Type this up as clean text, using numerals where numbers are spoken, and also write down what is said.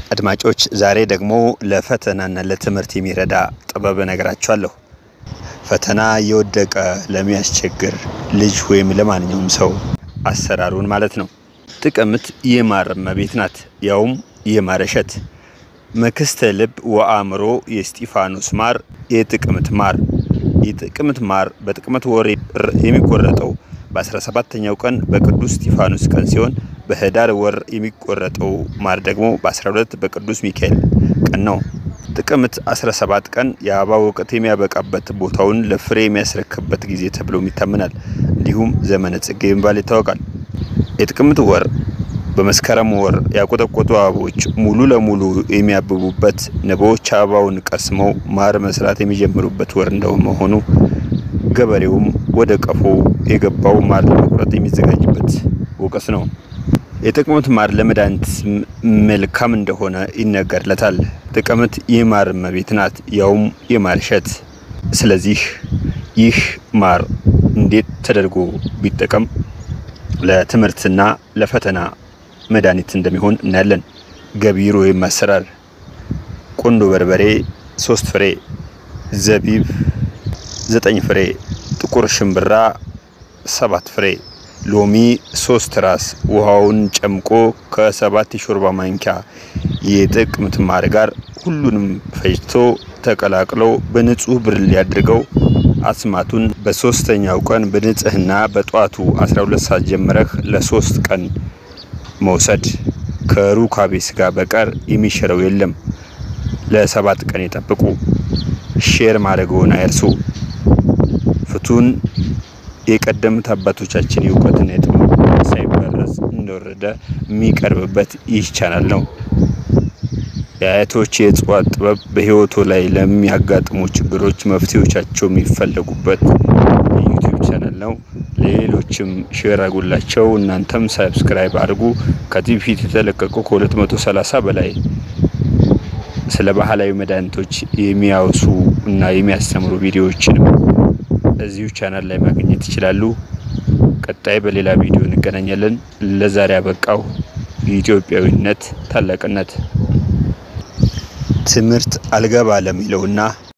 አድማጮች ዛሬ ደግሞ ለፈተናና ለትምህርት የሚረዳ ጥበብ ነገራችኋለሁ። ፈተና የወደቀ ለሚያስቸግር ልጅ ወይም ለማንኛውም ሰው አሰራሩን ማለት ነው። ጥቅምት የማር እመቤት ናት፣ ያውም የማር እሸት። መክስተ ልብ ወአእምሮ የእስጢፋኖስ ማር የጥቅምት ማር በጥቅምት ወር የሚቆረጠው በ17ኛው ቀን በቅዱስ እስጢፋኖስ ቀን ሲሆን በህዳር ወር የሚቆረጠው ማር ደግሞ በ12 በቅዱስ ሚካኤል ቀን ነው። ጥቅምት 17 ቀን የአበባ ወቅት የሚያበቃበት ቦታውን ለፍሬ የሚያስረክብበት ጊዜ ተብሎ ይታመናል። እንዲሁም ዘመነ ጽጌ በመባል ይታወቃል። የጥቅምት ወር በመስከረም ወር ያቆጠቆጡ አበቦች ሙሉ ለሙሉ የሚያብቡበት፣ ንቦች አበባውን ቀስመው ማር መስራት የሚጀምሩበት ወር እንደመሆኑ ገበሬውም ወደ ቀፎ የገባው ማር ለመቁረጥ የሚዘጋጅበት ወቅት ነው። የጥቅምት ማር ለመድኃኒት መልካም እንደሆነ ይነገርለታል። ጥቅምት የማር እመቤት ናት፣ ያውም የማር እሸት። ስለዚህ ይህ ማር እንዴት ተደርጎ ቢጠቀም ለትምህርትና ለፈተና መድኃኒት እንደሚሆን እናያለን። ገቢር ወይም አሰራር: ቆንዶ በርበሬ 3 ፍሬ፣ ዘቢብ 9 ፍሬ፣ ጥቁር ሽምብራ 7 ፍሬ፣ ሎሚ 3 ራስ። ውሃውን ጨምቆ ከ7 የሾርባ ማንኪያ የጥቅምት ማር ጋር ሁሉንም ፈጭቶ ተቀላቅሎ በንጹህ ብርሌ አድርገው አስማቱን በ3ኛው ቀን በንጽህና በጧቱ 12 ሰዓት ጀምረህ ለ3 ቀን መውሰድ። ከሩካቤ ስጋ በቀር የሚሽረው የለም። ለ7 ቀን ይጠብቁ። ሼር ማድረግዎን አይርሱ። ፍቱን የቀደሙት አባቶቻችን የእውቀትና የጥበብ ሳይበረዝ እንደወረደ የሚቀርብበት ይህ ቻናል ነው። የአያቶች የእጽዋት ጥበብ በህይወቱ ላይ ለሚያጋጥሙ ችግሮች መፍትሄዎቻቸው የሚፈልጉበት የዩቲዩብ ቻናል ነው። ለሌሎችም ሼር አድርጉላቸው። እናንተም ሰብስክራይብ አድርጉ። ከዚህ በፊት የተለቀቁ ከ230 በላይ ስለ ባህላዊ መድኃኒቶች የሚያወሱ እና የሚያስተምሩ ቪዲዮዎችን እዚሁ ቻናል ላይ ማግኘት ይችላሉ። ቀጣይ በሌላ ቪዲዮ እንገናኛለን። ለዛሬ አበቃው። የኢትዮጵያዊነት ታላቅነት ትምህርት አልገባ ለሚለውና